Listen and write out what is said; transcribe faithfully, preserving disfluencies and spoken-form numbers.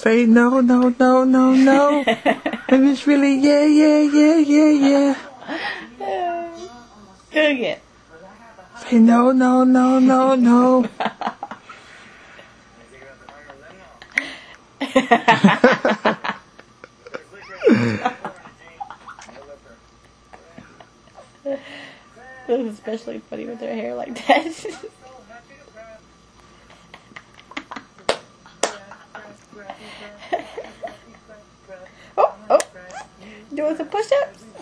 Say no, no, no, no, no. And it's really yeah, yeah, yeah, yeah, yeah. Go again. Say no, no, no, no, no. This is especially funny with their hair like that. Oh, oh. Doing some push-ups?